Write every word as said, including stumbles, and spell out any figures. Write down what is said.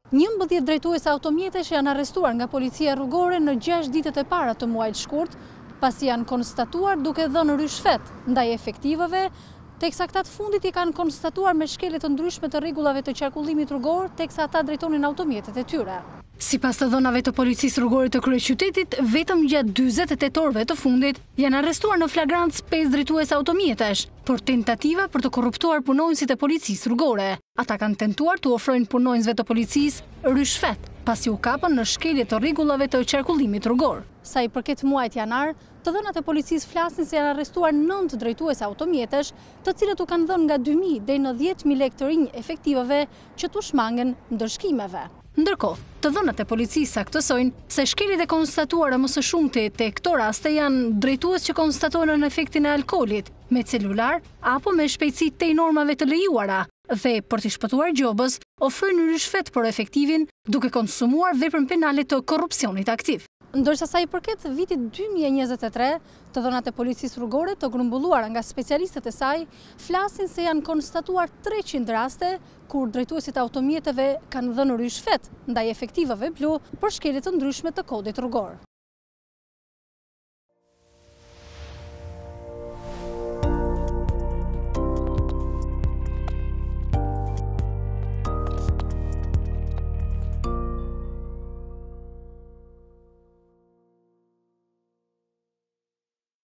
njëmbëdhjetë drejtues automjetesh janë arrestuar nga policia rrugore në gjashtë ditët e para të muajit shkurt, pasi janë konstatuar duke dhënë rishfet ndaj efektivëve, teksa këta të fundit i kanë konstatuar me shkelje të ndryshme të rregullave të qarkullimit rrugor, teksa ata drejtonin automjetet e tyre. Sipas të dhënave të policisë rrugore të kryeqytetit, vetëm gjatë dyzet e tetë orëve të fundit janë arrestuar në flagrancë pesë drejtues automjetesh për tentativa për të korruptuar punonjësit e policisë rrugore. Ata kanë tentuar të ofrojnë punonjësve të policisë rishfet, pasi u kapën në shkelje të rregullave të qarkullimit rrugor. Sa i përket muajit janar, të dhënat e policisë flasin se janë arrestuar nëntë drejtues automjetesh, të cilët u kanë dhënë nga dy mijë deri në dhjetë mijë lekë të rinj efektivave që tu shmangen ndërshkimeve. Ndërkohë, të dhënat e policisë saktësojnë se shkeljet e konstatuara më së shumti te këto raste janë drejtues që konstatojnë në efektin e alkoolit, me celular apo me shpejtësi tej normave të lejuara dhe për t'i shpëtuar gjobës, ofrojnë rishfet për efektivin duke konsumuar veprën penale të korrupsionit aktiv. Ndërsa sa i përket vitit dy mijë e njëzet e tre, të dhënat e policisë rrugore të grumbulluara nga specialistët e saj flasin se janë konstatuar treqind raste kur drejtuesit automjeteve kanë dhënë rishfet ndaj efektivave blu për shkelje të ndryshme të kodit rrugor.